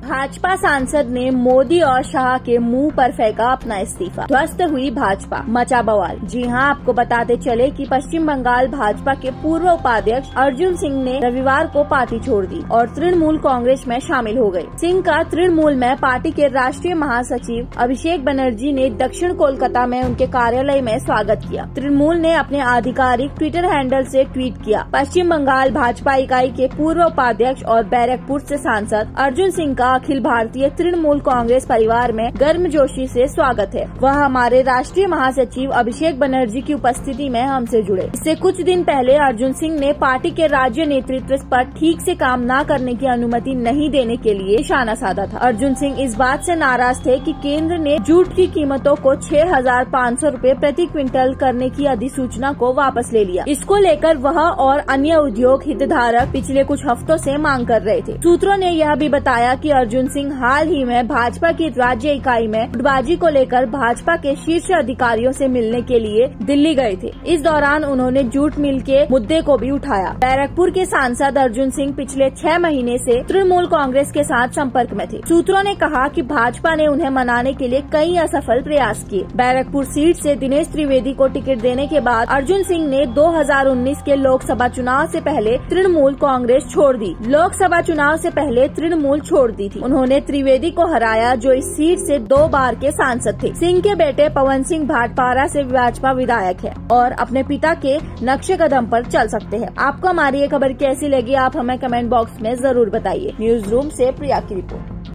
भाजपा सांसद ने मोदी और शाह के मुंह पर फेंका अपना इस्तीफा, ध्वस्त हुई भाजपा, मचा बवाल। जी हां, आपको बताते चले कि पश्चिम बंगाल भाजपा के पूर्व उपाध्यक्ष अर्जुन सिंह ने रविवार को पार्टी छोड़ दी और तृणमूल कांग्रेस में शामिल हो गए। सिंह का तृणमूल में पार्टी के राष्ट्रीय महासचिव अभिषेक बनर्जी ने दक्षिण कोलकाता में उनके कार्यालय में स्वागत किया। तृणमूल ने अपने आधिकारिक ट्विटर हैंडल से ट्वीट किया, पश्चिम बंगाल भाजपा इकाई के पूर्व उपाध्यक्ष और बैरकपुर से सांसद अर्जुन सिंह का अखिल भारतीय तृणमूल कांग्रेस परिवार में गर्मजोशी से स्वागत है। वह हमारे राष्ट्रीय महासचिव अभिषेक बनर्जी की उपस्थिति में हमसे जुड़े। इससे कुछ दिन पहले अर्जुन सिंह ने पार्टी के राज्य नेतृत्व पर ठीक से काम न करने की अनुमति नहीं देने के लिए निशाना साधा था। अर्जुन सिंह इस बात से नाराज थे कि केंद्र ने जूट की कीमतों को 6,500 रुपए प्रति क्विंटल करने की अधिसूचना को वापस ले लिया। इसको लेकर वह और अन्य उद्योग हितधारक पिछले कुछ हफ्तों से मांग कर रहे थे। सूत्रों ने यह भी बताया कि अर्जुन सिंह हाल ही में भाजपा की राज्य इकाई में गुटबाजी को लेकर भाजपा के शीर्ष अधिकारियों से मिलने के लिए दिल्ली गए थे। इस दौरान उन्होंने जूट मिल के मुद्दे को भी उठाया। बैरकपुर के सांसद अर्जुन सिंह पिछले 6 महीने से तृणमूल कांग्रेस के साथ संपर्क में थे। सूत्रों ने कहा कि भाजपा ने उन्हें मनाने के लिए कई असफल प्रयास किए। बैरकपुर सीट से दिनेश त्रिवेदी को टिकट देने के बाद अर्जुन सिंह ने 2019 के लोकसभा चुनाव से पहले तृणमूल कांग्रेस छोड़ दी। लोकसभा चुनाव से पहले तृणमूल छोड़ दी थी। उन्होंने त्रिवेदी को हराया, जो इस सीट से 2 बार के सांसद थे। सिंह के बेटे पवन सिंह भाटपारा से भाजपा विधायक है और अपने पिता के नक्शे कदम पर चल सकते हैं। आपको हमारी ये खबर कैसी लगी, आप हमें कमेंट बॉक्स में जरूर बताइए। न्यूज रूम से प्रिया की रिपोर्ट।